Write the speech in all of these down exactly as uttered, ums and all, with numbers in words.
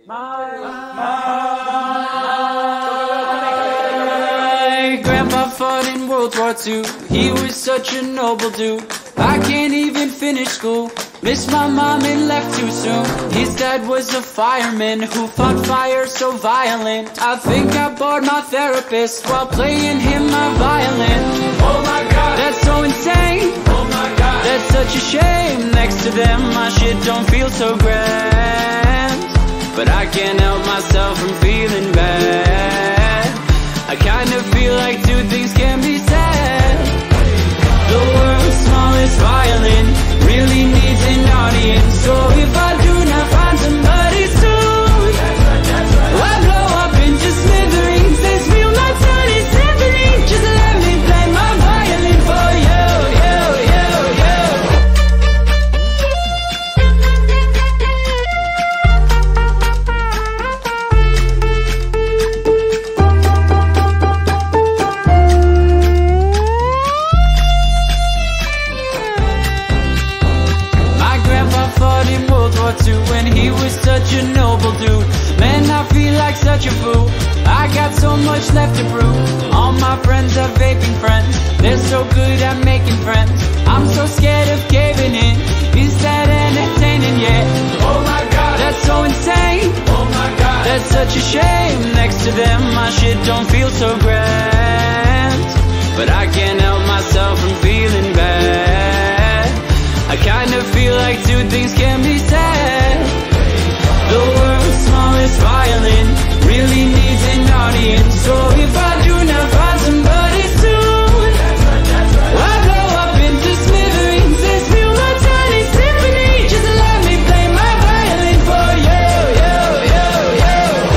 My, my grandpa fought in World War Two. He was such a noble dude. I can't even finish school. Missed my mom and left too soon. His dad was a fireman who fought fire so violent. I think I bored my therapist while playing him my violin. Oh my god, that's so insane. Oh my god, that's such a shame. Next to them my shit don't feel so grand, but I can't help myself from feeling bad. I kind of feel like two things can be said. The world's smallest violin really needs an audience. So if I do not find somebody soon, I'll blow up into smithereens. Let's feel my tiny symphony. Just let me play my violin for you, you, you, you. In World War Two, when he was such a noble dude. Man, I feel like such a fool. I got so much left to prove. All my friends are vaping friends. They're so good at making friends. I'm so scared of caving in. Is that entertaining yet? Oh my god, that's so insane. Oh my god, that's such a shame. Next to them my shit don't feel so grand, but I can't help myself from feeling bad. I kind of feel like two things can be said. The world's smallest violin really needs an audience. So if I do not find somebody soon, I'll blow up into smithereens. Let's feel my tiny symphony. Just let me play my violin for you, you, you, you.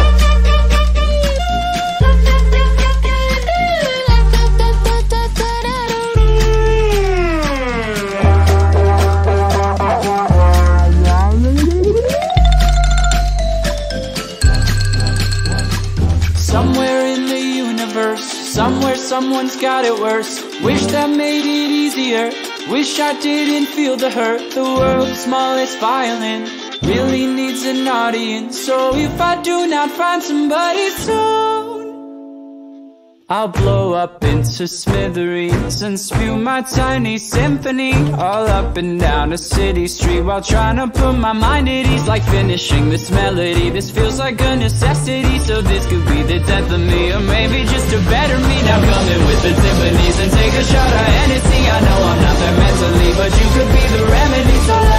Somewhere in the universe, somewhere someone's got it worse. Wish that made it easier. Wish I didn't feel the hurt. The world's smallest violin really needs an audience. So if I do not find somebody soon, I'll blow up into smithereens and spew my tiny symphony all up and down a city street while trying to put my mind at ease. Like finishing this melody, this feels like a necessity. So this could be the death of me, or maybe just a better me. Now coming with the symphonies and take a shot of Hennessy. I know I'm not there mentally, but you could be the remedy. So